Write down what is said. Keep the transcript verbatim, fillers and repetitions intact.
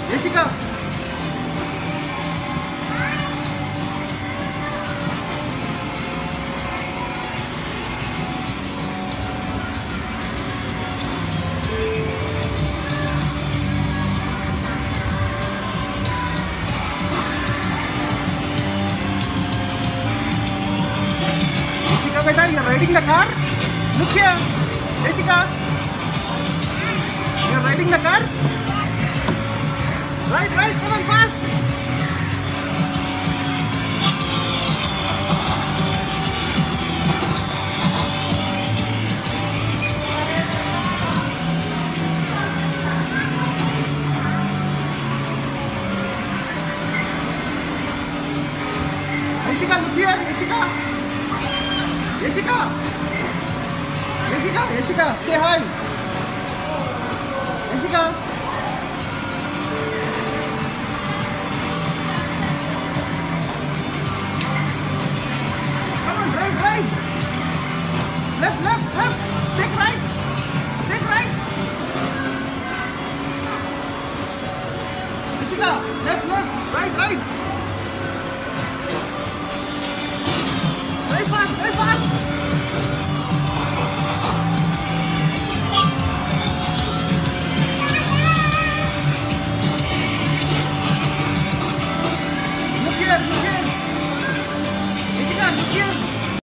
Jessica. Jessica, beta, you're riding the car? Look here. Jessica, you're riding the car? Right, right, come on fast. Jessica, look here, Jessica. Jessica. Jessica, Jessica, say hi. Jessica. Come on, drive, drive. Left, left, left.